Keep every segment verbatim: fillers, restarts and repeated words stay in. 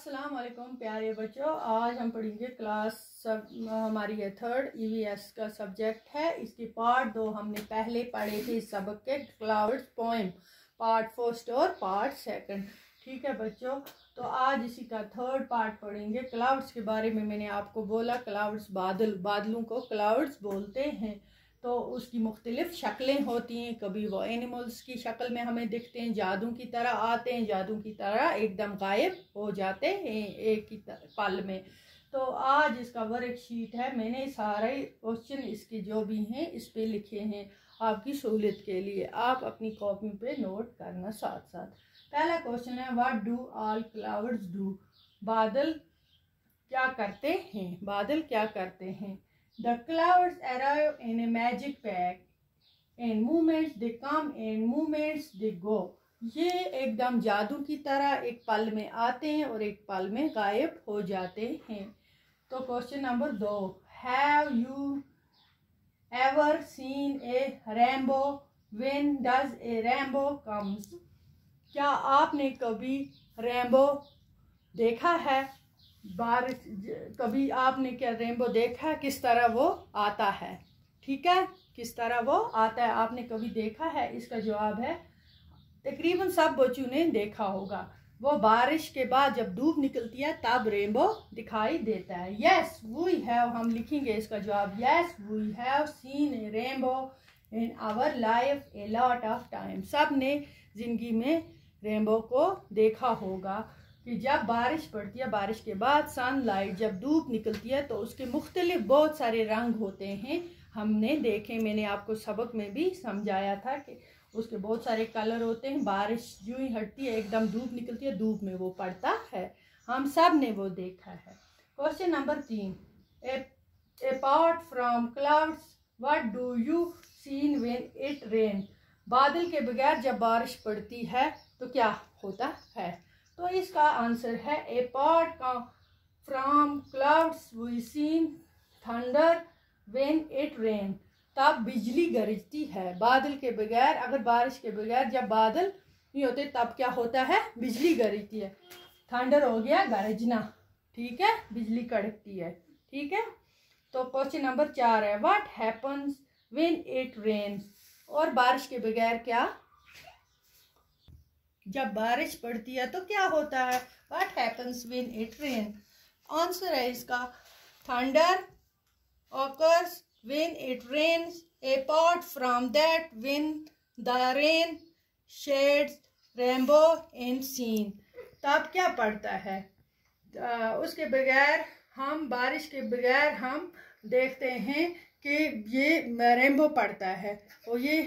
अस्सलाम वालेकुम प्यारे बच्चों, आज हम पढ़ेंगे क्लास सब हमारी है थर्ड ईवीएस का सब्जेक्ट है। इसकी पार्ट दो हमने पहले पढ़े थे सबक के क्लाउड्स पोएम पार्ट फर्स्ट और पार्ट सेकंड। ठीक है बच्चों, तो आज इसी का थर्ड पार्ट पढ़ेंगे। क्लाउड्स के बारे में मैंने आपको बोला, क्लाउड्स बादल बादलों को क्लाउड्स बोलते हैं। तो उसकी मुख्तलिफ शक्लें होती हैं, कभी वो एनिमल्स की शक्ल में हमें दिखते हैं, जादू की तरह आते हैं, जादू की तरह एकदम गायब हो जाते हैं एक ही पल में। तो आज इसका वर्क शीट है, मैंने सारे क्वेश्चन इसके जो भी हैं इस पे लिखे हैं आपकी सहूलियत के लिए। आप अपनी कॉपी पे नोट करना साथ साथ। पहला क्वेश्चन है, what do all clouds do? बादल क्या करते हैं? बादल क्या करते हैं? The clouds arrive in a magic pack. In moments they come, in moments they go. ये एकदम जादू की तरह एक पल में आते हैं और एक पल में गायब हो जाते हैं। तो क्वेश्चन नंबर दो, Have you ever seen a rainbow? When does a rainbow comes? क्या आपने कभी रेनबो देखा है? बारिश कभी आपने क्या रेनबो देखा है? किस तरह वो आता है? ठीक है, किस तरह वो आता है आपने कभी देखा है? इसका जवाब है तकरीबन सब बच्चों ने देखा होगा। वो बारिश के बाद जब धूप निकलती है तब रेनबो दिखाई देता है। यस वी हैव, हम लिखेंगे इसका जवाब, yes we have seen a rainbow in our life a lot of time. सब ने जिंदगी में रेनबो को देखा होगा कि जब बारिश पड़ती है, बारिश के बाद सनलाइट जब धूप निकलती है तो उसके मुख्तलिफ बहुत सारे रंग होते हैं। हमने देखे, मैंने आपको सबक में भी समझाया था कि उसके बहुत सारे कलर होते हैं। बारिश यूं ही हटती है, एकदम धूप निकलती है, धूप में वो पड़ता है। हम सब ने वो देखा है। क्वेश्चन नंबर तीन, apart from clouds what do you seen when it rain? बादल के बगैर जब बारिश पड़ती है तो क्या होता है? तो इसका आंसर है apart from clouds we seen thunder when it rain. तब बिजली गरजती है। बादल के बगैर, अगर बारिश के बगैर जब बादल नहीं होते तब क्या होता है? बिजली गरजती है। थंडर हो गया गरजना, ठीक है, बिजली कड़कती है। ठीक है, तो क्वेश्चन नंबर चार है, what happens when it rains? और बारिश के बगैर क्या, जब बारिश पड़ती है तो क्या होता है? What happens when it rains? Answer है इसका thunder occurs when it rains. Apart from that, when the rain sheds rainbow in scene. तब क्या पड़ता है? आ, उसके बगैर हम, बारिश के बगैर हम देखते हैं कि ये रेनबो पड़ता है। और ये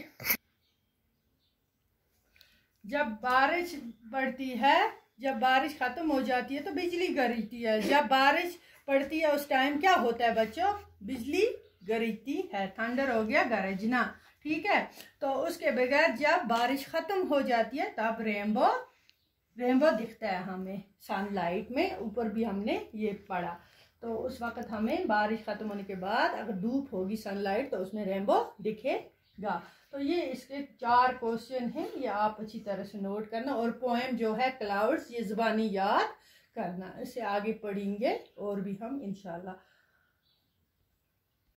जब बारिश पड़ती है, जब बारिश खत्म हो जाती है तो बिजली गरजती है। जब बारिश पड़ती है उस टाइम क्या होता है बच्चों? बिजली गरजती है। थंडर हो गया गरजना, ठीक है। तो उसके बगैर जब बारिश खत्म हो जाती है तब रेनबो रेनबो दिखता है हमें सनलाइट में। ऊपर भी हमने ये पढ़ा। तो उस वक्त हमें बारिश खत्म होने के बाद अगर धूप होगी, सनलाइट, तो उसमें रेनबो दिखेगा। तो ये इसके चार क्वेश्चन हैं, ये आप अच्छी तरह से नोट करना। और पोएम जो है क्लाउड्स, ये ज़बानी याद करना। इससे आगे पढ़ेंगे और भी हम इंशाल्लाह।